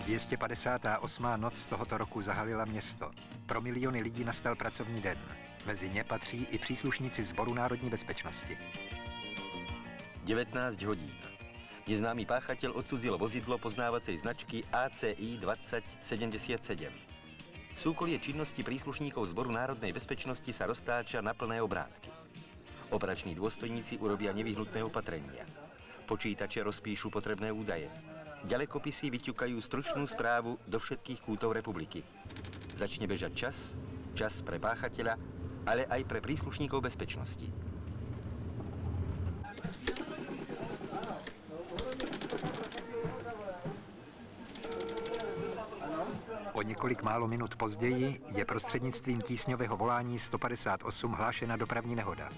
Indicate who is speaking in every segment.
Speaker 1: 258. noc tohoto roku zahalila město. Pro miliony lidí nastal pracovní den. Mezi ně patří i příslušníci Sboru národní bezpečnosti.
Speaker 2: 19 hodín. Neznámý páchatel odcudzil vozidlo poznávacej značky ACI 2077. Súkolie činnosti príslušníkov Zboru národnej bezpečnosti sa roztáča na plné obrátky. Operační dôstojníci urobia nevyhnutné opatrenia. Počítače rozpíšu potrebné údaje. Ďalekopisy vyťukajú stručnú správu do všetkých kútov republiky. Začne bežať čas pre páchateľa, ale aj pre príslušníkov bezpečnosti.
Speaker 1: O několik málo minut později je prostřednictvím tísňového volání 158 hlášena dopravní nehoda.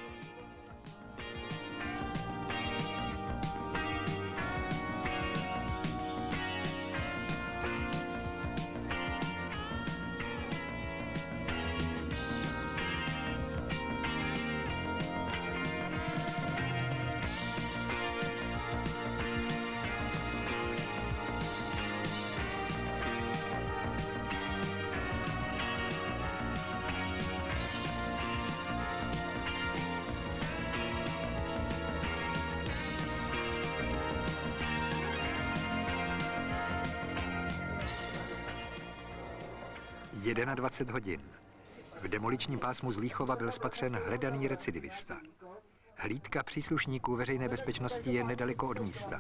Speaker 1: Je 21 hodin. V demoličním pásmu Zlíchova byl spatřen hledaný recidivista. Hlídka příslušníků veřejné bezpečnosti je nedaleko od místa.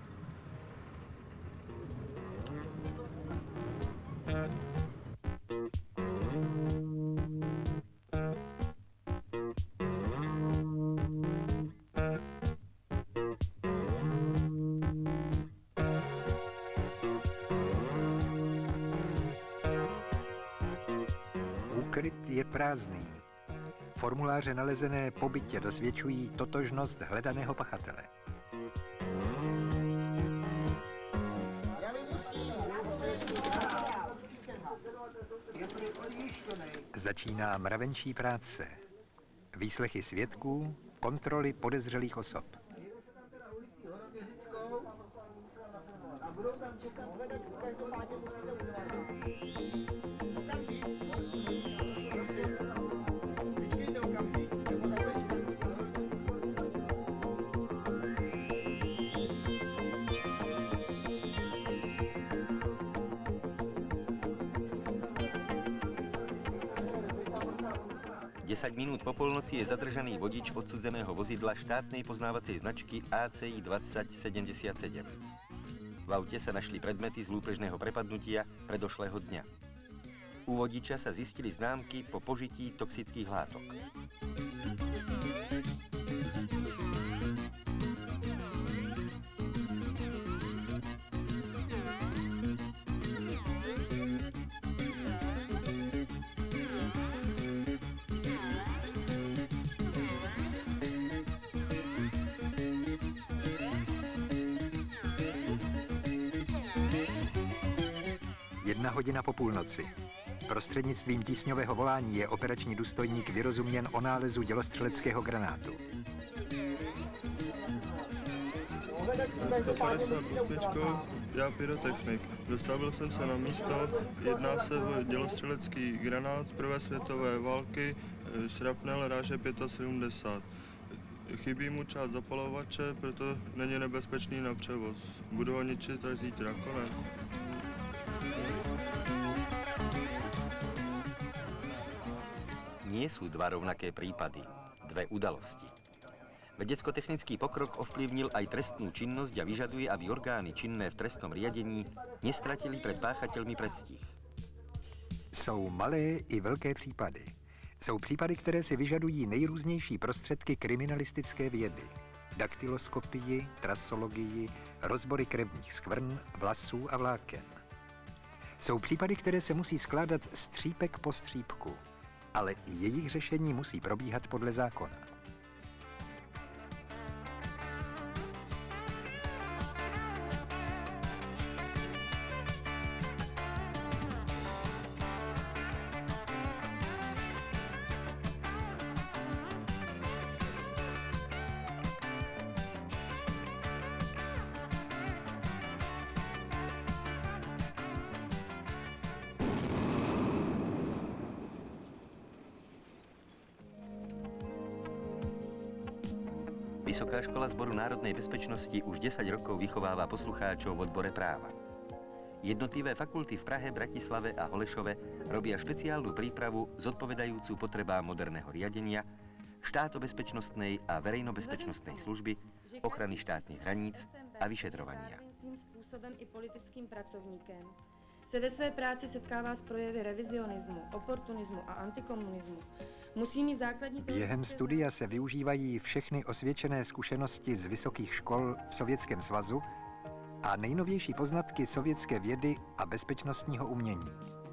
Speaker 1: Kryt je prázdný. Formuláře nalezené po bytě dosvědčují totožnost hledaného pachatele. Začíná mravenčí práce. Výslechy svědků, kontroly podezřelých osob.
Speaker 3: A budou tam čekat hledačku, každopádně musíte udělat.
Speaker 2: Desať minút po polnoci je zadržaný vodič odsudzeného vozidla štátnej poznávacej značky ACI 2077. V aute sa našli predmety z lúpežného prepadnutia predošlého dňa. U vodiča sa zistili známky po požití toxických látok.
Speaker 1: Jedna hodina po půlnoci. Prostřednictvím tísňového volání je operační důstojník vyrozuměn o nálezu dělostřeleckého granátu.
Speaker 4: 158, já pyrotechnik. Dostavil jsem se na místo, jedná se o dělostřelecký granát z první světové války, šrapnel ráže 75. Chybí mu část zapalovače, proto není nebezpečný na převoz. Budu ho ničit až zítra, konec.
Speaker 2: Nie sú dva rovnaké prípady, dve udalosti. Vedecko-technický pokrok ovplyvnil aj trestnú činnosť a vyžaduje, aby orgány činné v trestnom riadení nestratili pred páchateľmi predstih.
Speaker 1: Jsou malé i velké případy. Jsou případy, které si vyžadují nejrůznější prostředky kriminalistické vědy. Daktyloskopii, trasologii, rozbory krevních skvrn, vlasů a vláken. Jsou případy, které se musí skládat střípek po střípku, ale i jejich řešení musí probíhat podle zákona.
Speaker 2: Vysoká škola Zboru národnej bezpečnosti už 10 rokov vychováva poslucháčov v odbore práva. Jednotlivé fakulty v Prahe, Bratislave a Holešove robia špeciálnu prípravu zodpovedajúcu potrebám moderného riadenia, štátobezpečnostnej a verejnobezpečnostnej služby, ochrany štátnych hraníc a vyšetrovania.
Speaker 5: Způsobem i politickým pracovníkem se ve své práci setkává s projevy revizionismu, oportunismu a antikomunismu. Musí mít základní...
Speaker 1: Během studia se využívají všechny osvědčené zkušenosti z vysokých škol v Sovětském svazu a nejnovější poznatky sovětské vědy a bezpečnostního umění.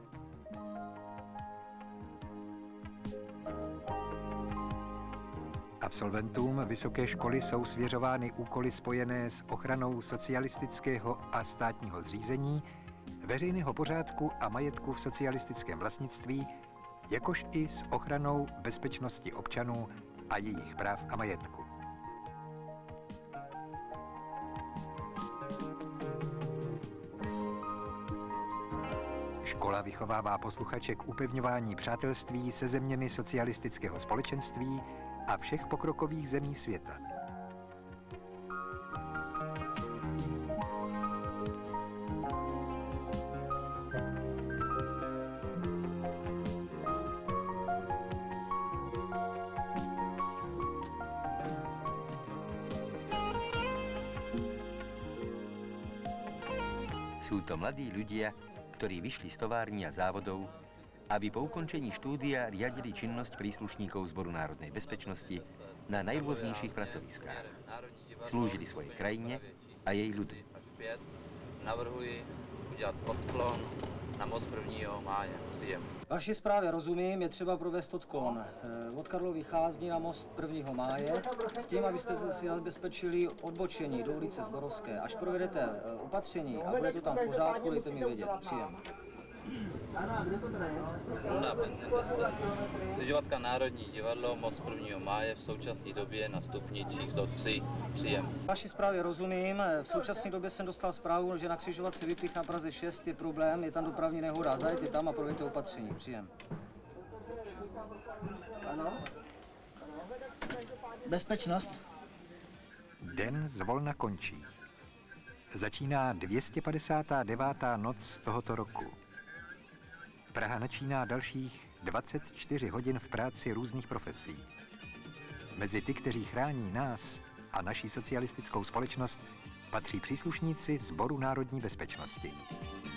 Speaker 1: Absolventům vysoké školy jsou svěřovány úkoly spojené s ochranou socialistického a státního zřízení, veřejného pořádku a majetku v socialistickém vlastnictví, jakož i s ochranou bezpečnosti občanů a jejich práv a majetku. Škola vychovává posluchače k upevňování přátelství se zeměmi socialistického společenství a všech pokrokových zemí světa.
Speaker 2: Sú to mladí ľudia, ktorí vyšli z tovární a závodov, aby po ukončení štúdia riadili činnosť príslušníkov Zboru národnej bezpečnosti na najrôznejších pracoviskách. Slúžili svojej krajine a jej ľudu.
Speaker 6: Navrhuji udělat odklon na most 1. máje. Příjem.
Speaker 7: Vaší zprávě rozumím, je třeba provést odklon od Karlových Lázní na most 1. máje s tím, abyste si zabezpečili odbočení do ulice Zborovské. Až provedete opatření a bude to tam v pořádku, dejte mi vědět. Příjem.
Speaker 6: Runda benzin 10. Křižovatka Národní divadlo, most 1. máje v současné době na stupni číslo 3. Příjem.
Speaker 7: Vaší zprávě rozumím. V současné době jsem dostal zprávu, že na křižovatce Vypich na Praze 6 je problém, je tam dopravní nehoda. Zajďte tam a provedete opatření. Příjem.
Speaker 3: Ano. Bezpečnost.
Speaker 1: Den zvolna končí. Začíná 259. noc tohoto roku. Praha načíná dalších 24 hodin v práci různých profesí. Mezi ty, kteří chrání nás a naši socialistickou společnost, patří příslušníci Sboru národní bezpečnosti.